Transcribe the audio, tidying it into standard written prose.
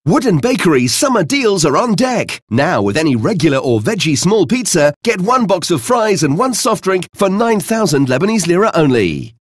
Wooden Bakery summer deals are on deck. Now with any regular or veggie small pizza, get one box of fries and one soft drink for 9,000 Lebanese lira only.